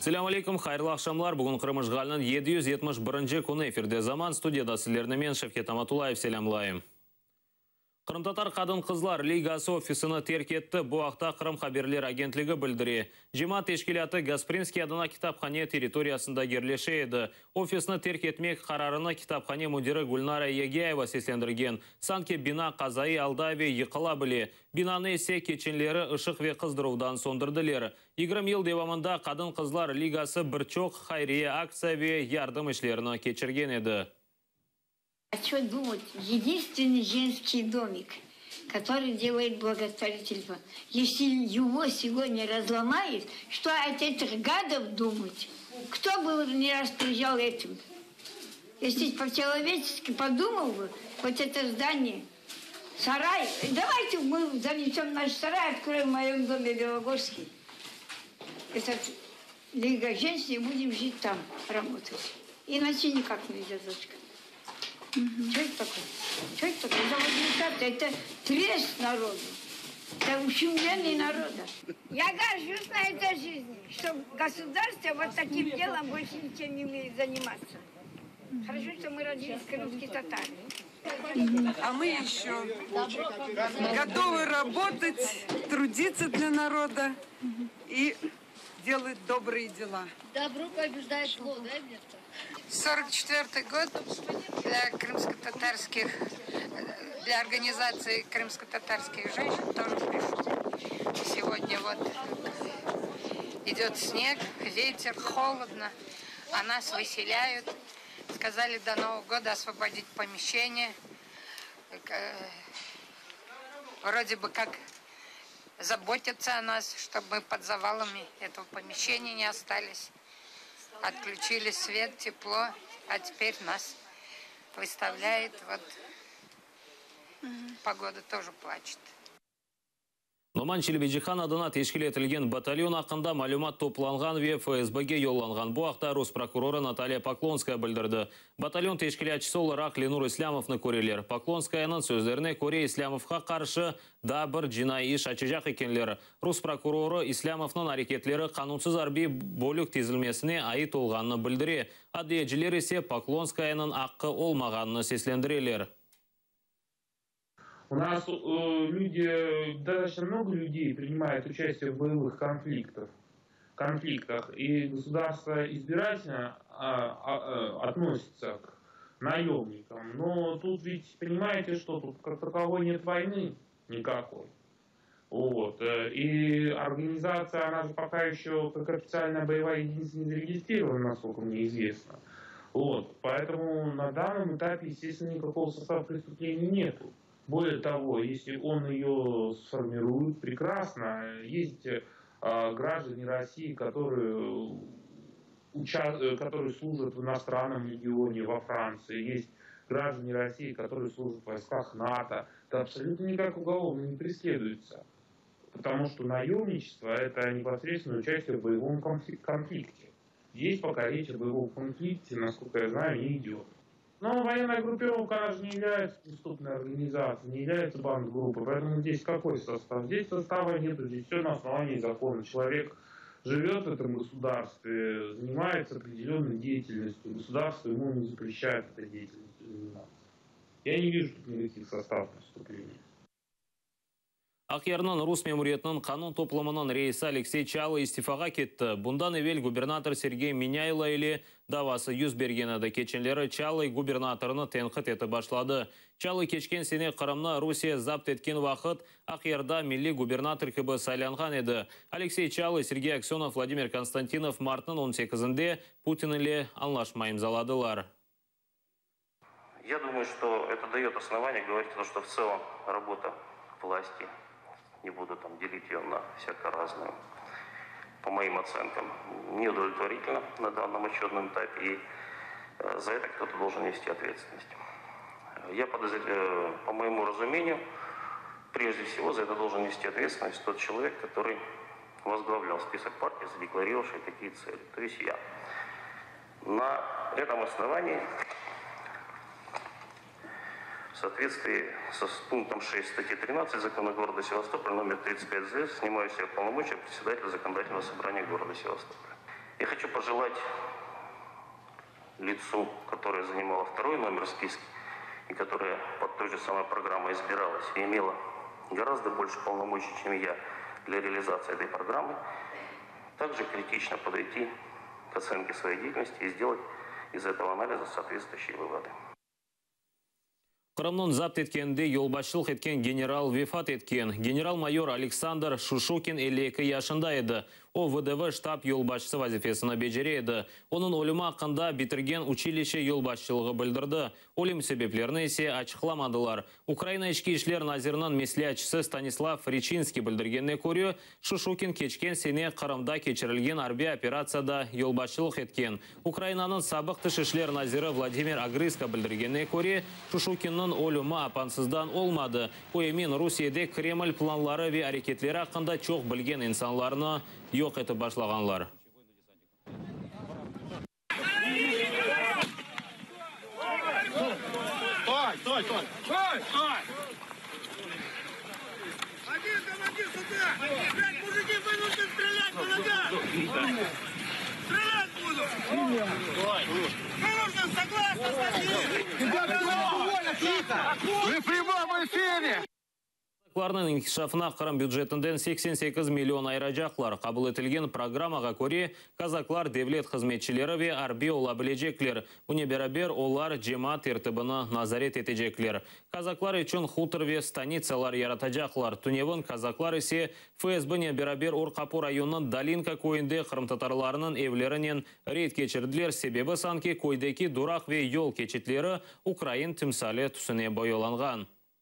Assalamu alaikum, hayırlı akşamlar. Bugün Kırmışgalının 771. kunu efirde zaman studiyada sizlerine men Şevket Amatulayev selamlayım. Kırımtatar Kadın Kızlar Ligası ofisini terk etti. Bu haqda Kırım Haberler Agentligi bildiri. Cemaat teşkilatı Gasprinskiy adına kitapxane territoriyasında yerleşeydi. Ofisini terk etmek kararını kitapxane müdiri Gulnara Yegayeva seslendirgen. Sanki bina kazayı aldı ve yıkıla bile. Binanı ise keçenleri ışık ve kızdıruvdan sondırdılar. 20 yıl devamında Kadın Kızlar Ligası birçok hayriye aksiya ve yardım işlerini geçirgen edi. А что думать? Единственный женский домик, который делает благотворительство. Если его сегодня разломают, что от этих гадов думать? Кто бы не распоряжал этим? Если по-человечески подумал бы, вот это здание, сарай, давайте мы занесем наш сарай, откроем в моем доме Белогорский. Этот Лига женщин, и будем жить там, работать. Иначе никак нельзя, дочка. Что это такое? Что это такое? Это администрация, это трест народу. Это ущемление народа. Я горжусь на этой жизни, что государство вот таким делом больше ничем не умеет заниматься. Хорошо, что мы родились крымские татары. А мы еще готовы работать, трудиться для народа и делать добрые дела. Добро побеждает зло, да, Берта? 44-й год для крымско-татарских, для организации крымско-татарских женщин тоже пришел. Сегодня вот идет снег, ветер, холодно, а нас выселяют. Сказали до Нового года освободить помещение. Вроде бы как заботятся о нас, чтобы мы под завалами этого помещения не остались. Отключили свет, тепло, а теперь нас выставляет. Вот погода тоже плачет. Номан Челебеджихан adına teşkil etilgen batalyon hakkında malumat toplangan ve FSB'ge yollangan. Bu haqda Rus prokurori Natalya Poklonskaya bildirdi. Batalyon teşkilatçısı olarak Lenur İslamov'ni ko'raylar. Poklonskaya'nın sözlerine Kore İslamov'a karşı da bir jinoiy ish açacak ekanlar. Rus prokurori İslamov'ning hareketleri kanunsuz harbiy bo'lik tizilmasine ait olganını bildiri. Adliyachilar ise Poklonskaya'nın haqqi olmaganini seslendirirlar. У нас достаточно много людей принимает участие в боевых конфликтах, и государство избирательно относится к наемникам. Но тут ведь, понимаете, что тут как таковой нет войны никакой. Вот. И организация, она же пока еще как официальная боевая единица не зарегистрирована, насколько мне известно. Вот. Поэтому на данном этапе, естественно, никакого состава преступления нету. Более того, если он ее сформирует, прекрасно. Есть граждане России, которые служат в иностранном легионе во Франции. Есть граждане России, которые служат в войсках НАТО. Это абсолютно никак уголовно не преследуется. Потому что наемничество – это непосредственное участие в боевом конфликте. Здесь пока речь о боевом конфликте, насколько я знаю, не идет. Но военная группировка, она же не является преступной организацией, не является бандгруппой, поэтому здесь какой состав? Здесь состава нету, здесь все на основании закона. Человек живет в этом государстве, занимается определенной деятельностью, государство ему не запрещает этой деятельностью заниматься. Я не вижу тут никаких составов преступлений. Aqyarның Rus memuriyetinin kanun toplamının reisi Alexey Chalo istifaga ketdi. Bundan evvel gubernator Sergey Minaylo ile davası yüz bergen edi. Keçenleri Chalo gubernatorunu tenqid etib başladı. Chalo keçken sene Qrimni Rusiya zabt etken vaqt Aqyarda milliy gubernator kabi saylangan edi. Alexey Chalo, Sergey Aksyonov, Vladimir Konstantinov martning 18-inde Putin ile anlaşma imzaladılar. Я думаю, что это дает основание говорить, что в целом работа власти, не буду там делить ее на всяко разную, по моим оценкам, неудовлетворительно на данном отчетном этапе, и за это кто-то должен нести ответственность. Я подозреваю, по моему разумению, прежде всего за это должен нести ответственность тот человек, который возглавлял список партий, задекларировавший такие цели, то есть я. На этом основании, в соответствии с пунктом 6 статьи 13 закона города Севастополя номер 35 ЗС снимаю с себя полномочия председателя законодательного собрания города Севастополя. Я хочу пожелать лицу, которое занимало второй номер в списке, и которая под той же самой программой избиралась и имела гораздо больше полномочий, чем я, для реализации этой программы, также критично подойти к оценке своей деятельности и сделать из этого анализа соответствующие выводы. Қырымның запт еткенде елбасшылық еткен генерал вефат еткен. Генерал-майор Александр Шушукин 52 яшында еді. О ВДВ штаб елбасшысы вазифесіне бежереді. Оның өлімі ақында бітірген училище елбасшылығы білдірді. Өлім себеплерін есе açıqламадылар. Украина ішкі ішлер назирінің меслячысы Станислав Ричинский білдіргенне көрі, Шушукин кечкен сене Қырымда кечірілген арби операцияда елбасшылық еткен. Украинаның сабық тыш ішлер назирі Владимир Агрыска білдіргенне көрі, Шушукинның өлімі апансыздан олмады. Оймен Русияде Кремль планлары ве әрекетлері ақында чоқ білген инсанларына yok etip başlaganlar. Один командир сюда! 5 мужиков вынуждены стрелять по ногам! Стрелять буду! Вынужден, согласен с ним! Вы в прямом эфире! Ларның инкишафына Қырым бюджетінден 88 миллион айрajaqlar. Қабыл етілген программаға көре казаклар девлет қызметшілері ве арби ола білежеклер. Бұне берабер олар жемат ертібіні назарет етежеклер. Казаклар үшін хутыр ве станицалар яратажақлар. Түневін казаклар есе ФСБ-не берабер Орқапу районының Далинка койынде Қырым татарларының евлерінен рейд кечірділер. Себебі санки койдеки дурақ ве yol кечетлері Украин тімсалі түсіне бойыланған.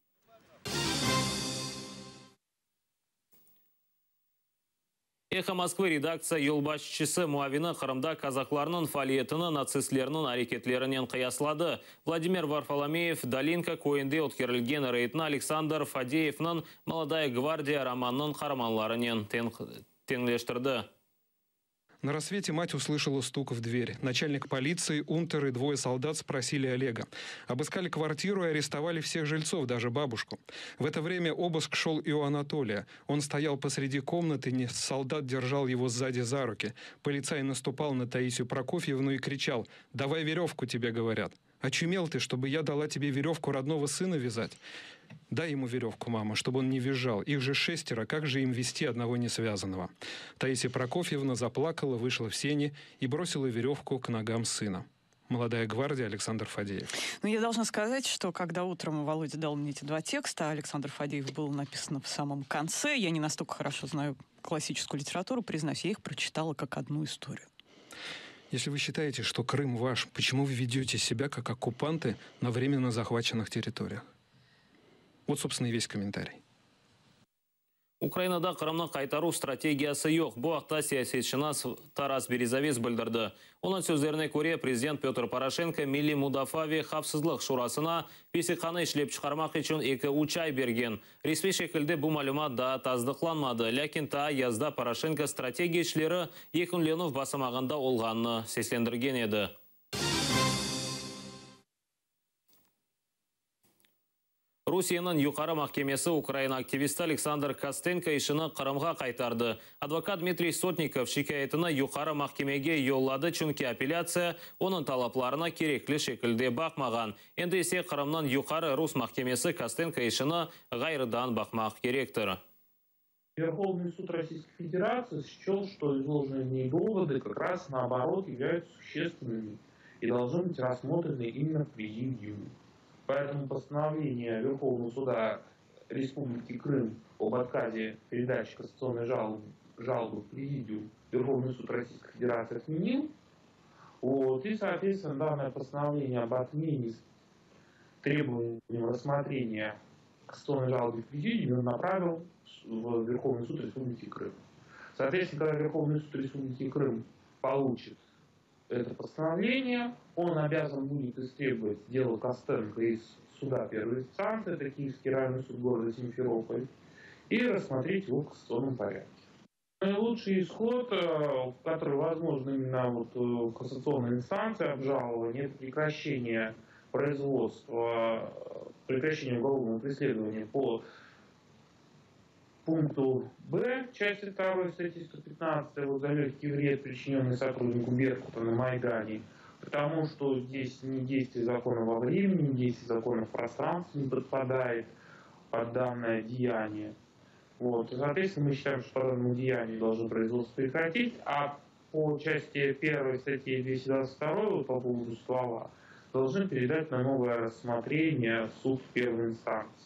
Эхо Москвы редакция елбасшысы Муавина Қырымда казакларының фалиетіні нацистлерінің әрекетлерінен қияслады. Владимир Варфоломеев Далинка койынде өткерілген рейтін Александр Фадеевның «Молодая гвардия» романның қараманларынан теңлештірді. На рассвете мать услышала стук в дверь. Начальник полиции, унтер и 2 солдат спросили Олега. Обыскали квартиру и арестовали всех жильцов, даже бабушку. В это время обыск шел и у Анатолия. Он стоял посреди комнаты, солдат держал его сзади за руки. Полицай наступал на Таисию Прокофьевну и кричал: «Давай веревку, тебе говорят». «Очумел ты, чтобы я дала тебе веревку родного сына вязать?» «Дай ему веревку, мама, чтобы он не визжал. Их же 6, как же им вести одного несвязанного?» Таисия Прокофьевна заплакала, вышла в сени и бросила веревку к ногам сына. «Молодая гвардия», Александр Фадеев. Ну, я должна сказать, что когда утром Володя дал мне эти 2 текста, Александр Фадеев был написан в самом конце. Я не настолько хорошо знаю классическую литературу, признаюсь, я их прочитала как одну историю. Если вы считаете, что Крым ваш, почему вы ведете себя как оккупанты на временно захваченных территориях? Вот, собственно, и весь комментарий. Украинада Қырымның қайтару стратегиясы yok. Бұл ақта саясетшіні Тарас Березовец білдірді. Оның сөздеріне көре президент Петр Порошенко Милли Мудафави Қавсызлық шурасына песіқаны ішлеп шығармақ үшін 2 ай берген. Ресми шекілде бұл мәлімат да таздықланмады. Ләкин та язда Порошенко стратегиялары Екінленов басымағында олғанны сеслендірген еді. Русияның юқары махкемесі Украина активисті Александр Костенко ішіні Қырымға қайтарды. Адвокат Дмитрий Сотников шикаетіні юқары махкемеге yolлады, чүнки апелляция оның талапларына кереклі шекілде бақмаған. Енді есе Қырымның юқары Рус махкемесі Костенко ішіні ғайрыдан бақмақ керектір. Верховный суд Российской Федерации счел, что изложенные в ней доводы как раз наоборот являются существенными и должны быть рассмотрены именно в президиуме. Поэтому постановление Верховного суда Республики Крым об отказе передачи кассационной жалобы в президиум Верховный суд Российской Федерации отменил. И, соответственно, данное постановление об отмене с требованием рассмотрения кассационной жалобы в президиуме он направил в Верховный суд Республики Крым. Соответственно, когда Верховный суд Республики Крым получит это постановление, он обязан будет истребовать дело Костенко из суда первой инстанции, это Киевский районный суд города Симферополь, и рассмотреть его в кассационном порядке. Наилучший исход, который возможен именно в кассационной инстанции обжалования, это прекращение производства, прекращение уголовного преследования по пункту Б части 2 статьи 115 вот, за легкий вред, причиненный сотруднику Беркута на Майдане, потому что здесь ни действие закона во времени, ни действие закона в пространстве не подпадает под данное деяние. Вот. И, соответственно, мы считаем, что по данному деянию должно производство прекратить, а по части 1 статьи 222 по поводу ствола должны передать на новое рассмотрение в суд первой инстанции.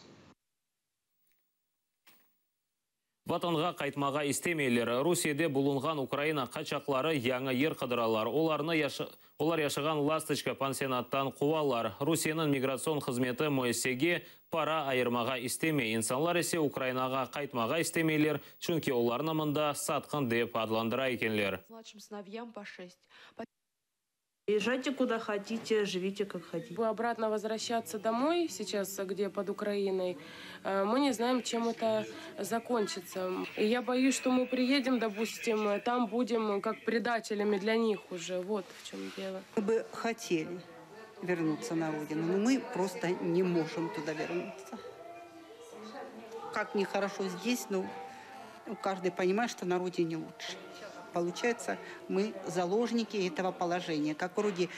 Ватанға қайтмаға истемейлер. Русияде булынған Украина қачақлары яңа ер қыдыралар. Олар яшыған Ласточка пансионаттан қуалар. Русияның миграцион қызметі Моэссеге пара айырмаға истеме. Инсанлар есе Украинаға қайтмаға истемейлер, чүнки оларны мында сатқын деп адландыра екенлер. Младшим сыновьям по 6. Езжайте куда хотите, живите как хотите. Обратно возвращаться домой сейчас, где под Украиной, мы не знаем, чем это закончится. И я боюсь, что мы приедем, допустим, там будем как предателями для них уже. Вот в чем дело. Мы бы хотели вернуться на родину, но мы просто не можем туда вернуться. Как нехорошо здесь, но каждый понимает, что на родине лучше. Получается, мы заложники этого положения. Как вроде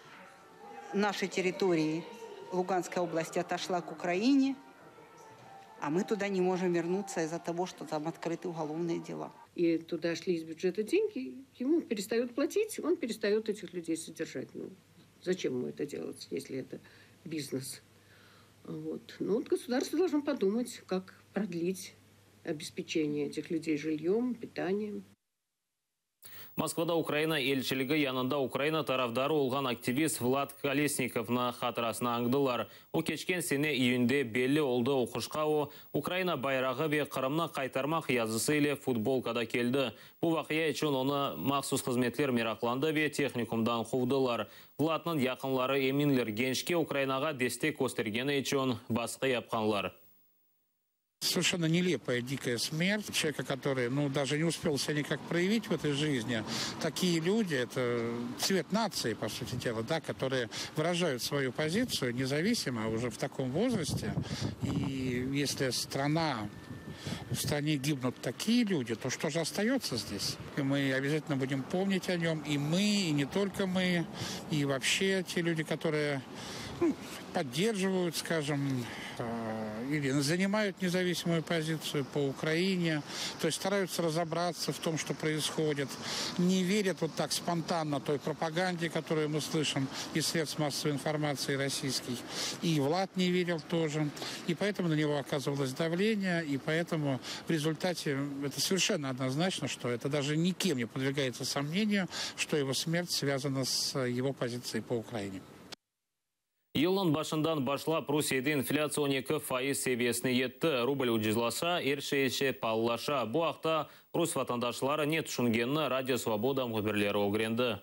нашей территории Луганской области отошла к Украине, а мы туда не можем вернуться из-за того, что там открыты уголовные дела. И туда шли из бюджета деньги, ему перестают платить, он перестает этих людей содержать. Ну, зачем ему это делать, если это бизнес? Вот. Ну, вот государство должно подумать, как продлить обеспечение этих людей жильем, питанием. Москвада Украина елшілігі янында Украина тарафдары олған активист Влад Колесниковна хатырасына аңдылар. О кечкен сене июнде белі олды оқышқа Украина байрағы ве Қырымна қайтармақ язысы еле футболкада келді. Бұл вақия үшін оны мақсус қызметлер мерақланды ве техникумдан қуғдылар. Владның яқынлары еминлер геншке Украинаға дестек көстергені үшін басқы япқанлар. Совершенно нелепая, дикая смерть человека, который даже не успел себя никак проявить в этой жизни. Такие люди, это цвет нации, по сути дела, да, которые выражают свою позицию независимо уже в таком возрасте. И если в стране гибнут такие люди, то что же остается здесь? И мы обязательно будем помнить о нем, и мы, и не только мы, и вообще те люди, которые поддерживают, скажем, или занимают независимую позицию по Украине, то есть стараются разобраться в том, что происходит, не верят вот так спонтанно той пропаганде, которую мы слышим из средств массовой информации российских, и Влад не верил тоже, и поэтому на него оказывалось давление, и поэтому в результате это совершенно однозначно, что это даже никем не подвергается сомнению, что его смерть связана с его позицией по Украине. Елның башындан башлап Русияда инфляция 12% seviyesine yetti. Рубль уджизлаша, ершейше паллаша. Бұл ақта Рус ватандашлары не түшінгені Радио Свобода мұхбірлері огренді.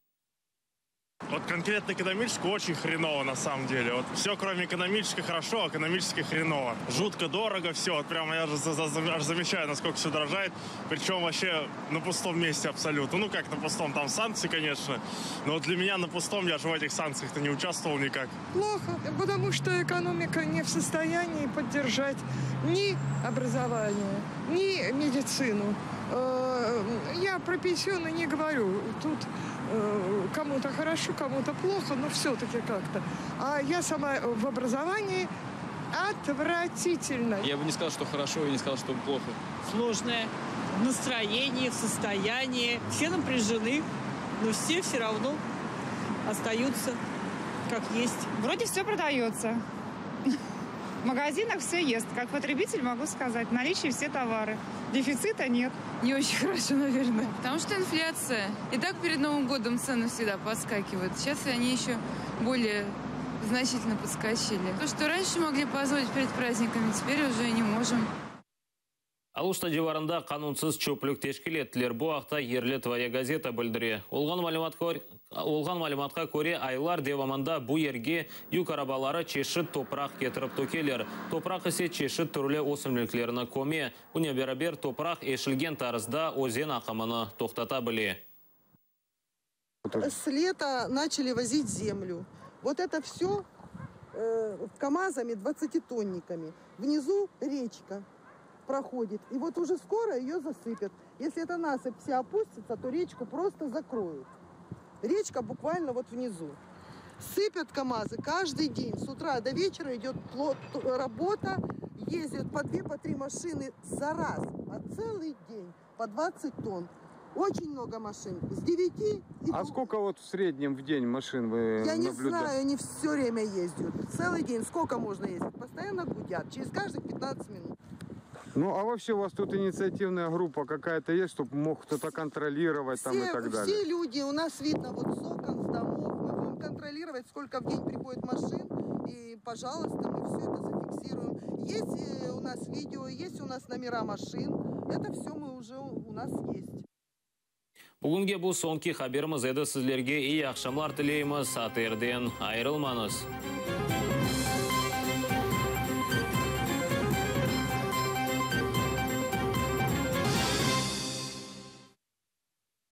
Вот конкретно экономически очень хреново на самом деле. Вот все, кроме экономически хорошо, а экономически хреново. Жутко дорого все. Вот прямо я аж замечаю, насколько все дорожает. Причем вообще на пустом месте абсолютно. Ну как на пустом, там санкции, конечно. Но вот для меня на пустом, я же в этих санкциях-то не участвовал никак. Плохо, потому что экономика не в состоянии поддержать ни образование, ни медицину. Я про пенсионы не говорю. Тут кому-то хорошо, кому-то плохо, но все-таки как-то. А я сама в образовании отвратительно. Я бы не сказал, что хорошо, и не сказал, что плохо. Сложное в настроении, в состоянии. Все напряжены, но все равно остаются как есть. Вроде все продается. В магазинах все есть. Как потребитель могу сказать, в наличии все товары. Дефицита нет. Не очень хорошо, наверное. Потому что инфляция. И так перед Новым годом цены всегда подскакивают. Сейчас они еще более значительно подскочили. То, что раньше могли позволить перед праздниками, теперь уже не можем. Алушта диварында канунсыз чөплік тешкіл еттілер. Бұл ақта ерлі твоя газета білдіре. Олған малиматқа көре айлар деваманда бұл ерге юк арабалары чешіт топрақ кетіріп төкелер. Топрақ есе чешіт түрлі осымліклеріні көме. Уне берабер топрақ ешілген тарызда өзен ақымыны тоқтата біле. С лета начали возить землю. Вот это все КАМАЗами, 20-тонниками. Внизу речка. проходит. И вот уже скоро ее засыпят. Если эта насыпь вся опустится, то речку просто закроют. Речка буквально вот внизу. Сыпят КАМАЗы каждый день. С утра до вечера идет работа. Ездят по 2-3 машины за раз. А целый день по 20 тонн. Очень много машин. С 9 и А сколько вот в среднем в день машин вы Я наблюдаете? не знаю, они все время ездят. Целый день. Сколько можно ездить? Постоянно гудят. Через каждых 15 минут. Ну, а вообще у вас тут инициативная группа какая-то есть, чтобы мог кто-то контролировать там и так далее? Все люди, у нас видно вот с окон, с домов. Мы будем контролировать, сколько в день приходит машин. И, пожалуйста, мы все это зафиксируем. Есть у нас видео, есть у нас номера машин. Это все мы уже у нас есть. Бүгінге бұл соңғы хабарымыз еді. Сіздерге үй ақшамлар тілейміз. Сатерден айрылмаңыз.